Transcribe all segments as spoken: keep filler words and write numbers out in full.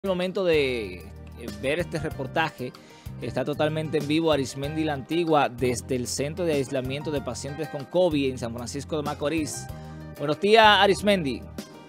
El momento de eh, ver este reportaje. Está totalmente en vivo Arismendi La Antigua desde el Centro de Aislamiento de Pacientes con COVID en San Francisco de Macorís. Buenos días, Arismendi.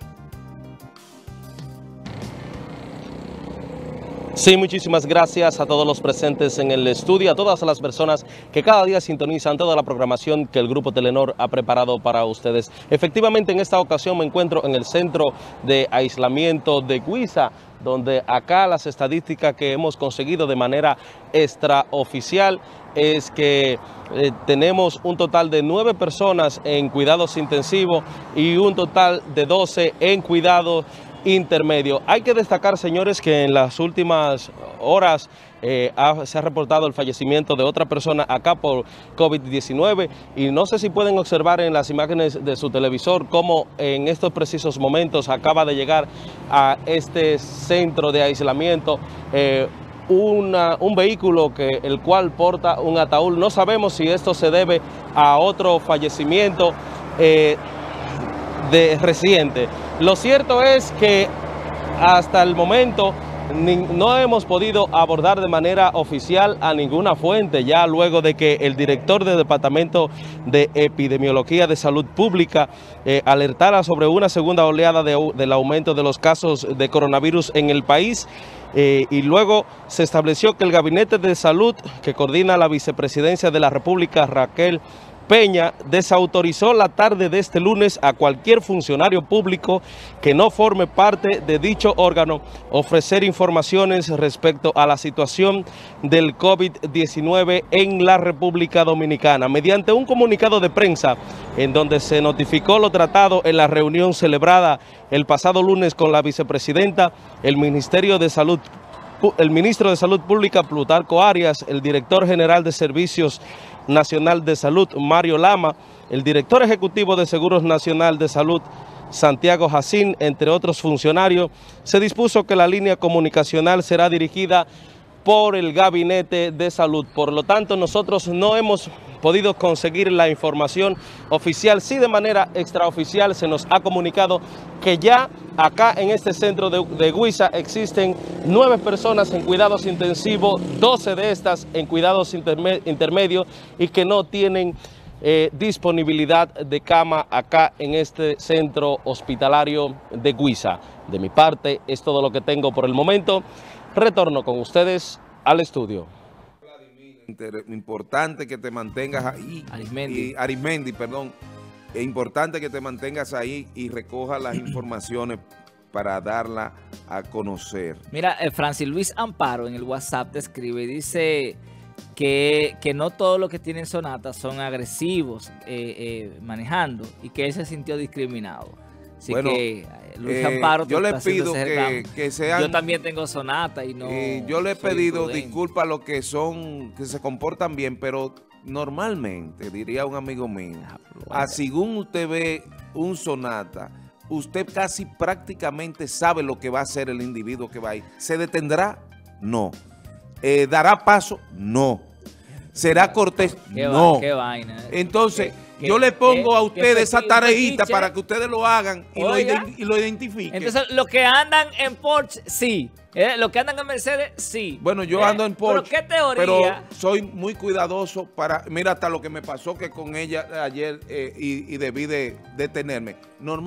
Sí, muchísimas gracias a todos los presentes en el estudio, a todas las personas que cada día sintonizan toda la programación que el Grupo Telenor ha preparado para ustedes. Efectivamente, en esta ocasión me encuentro en el Centro de Aislamiento de Guisa, donde acá las estadísticas que hemos conseguido de manera extraoficial es que eh, tenemos un total de nueve personas en cuidados intensivos y un total de doce en cuidados intermedio. Hay que destacar, señores, que en las últimas horas eh, ha, se ha reportado el fallecimiento de otra persona acá por COVID diecinueve y no sé si pueden observar en las imágenes de su televisor cómo en estos precisos momentos acaba de llegar a este centro de aislamiento eh, Una, un vehículo que el cual porta un ataúd. No sabemos si esto se debe a otro fallecimiento eh, de reciente. Lo cierto es que hasta el momento ni, no hemos podido abordar de manera oficial a ninguna fuente, ya luego de que el director del Departamento de Epidemiología de Salud Pública eh, alertara sobre una segunda oleada de, del aumento de los casos de coronavirus en el país. Eh, y luego se estableció que el Gabinete de Salud, que coordina la Vicepresidencia de la República, Raquel Peña, desautorizó la tarde de este lunes a cualquier funcionario público que no forme parte de dicho órgano ofrecer informaciones respecto a la situación del COVID diecinueve en la República Dominicana. Mediante un comunicado de prensa en donde se notificó lo tratado en la reunión celebrada el pasado lunes con la vicepresidenta, el Ministerio de Salud el ministro de Salud Pública, Plutarco Arias, el director general de Servicios Nacional de Salud, Mario Lama, el director ejecutivo de Seguros Nacional de Salud, Santiago Jacín, entre otros funcionarios, se dispuso que la línea comunicacional será dirigida por el Gabinete de Salud. Por lo tanto, nosotros no hemos podido conseguir la información oficial. Sí, de manera extraoficial se nos ha comunicado que ya acá en este centro de, de Guisa existen nueve personas en cuidados intensivos, doce de estas en cuidados interme, intermedios y que no tienen eh, disponibilidad de cama acá en este centro hospitalario de Guisa. De mi parte es todo lo que tengo por el momento. Retorno con ustedes al estudio. Importante que te mantengas ahí. Arismendi. Y, Arismendi, perdón. Es importante que te mantengas ahí y recojas las informaciones para darla a conocer. Mira, eh, Francis Luis Amparo en el WhatsApp te escribe y dice que, que no todos los que tienen Sonata son agresivos eh, eh, manejando y que él se sintió discriminado. Así bueno, que Luis eh, Amparo yo le pido que, que sean... Yo también tengo Sonata y no... Eh, yo le he pedido disculpas a los que son, que se comportan bien, pero normalmente, diría un amigo mío, ah, bueno. según usted ve un Sonata, usted casi prácticamente sabe lo que va a hacer el individuo que va ahí. ¿Se detendrá? No. Eh, ¿Dará paso? No. ¿Será cortés? Qué no. Va, qué vaina. Entonces... ¿Qué? Yo le pongo ¿Qué? a ustedes esa tareita ¿Qué? para que ustedes lo hagan y lo, y lo identifiquen. Entonces, los que andan en Porsche, sí. ¿Eh? Los que andan en Mercedes, sí. Bueno, yo ¿Eh? ando en Porsche, ¿Pero qué teoría? Pero soy muy cuidadoso para... Mira, hasta lo que me pasó que con ella ayer eh, y, y debí de detenerme. Normal.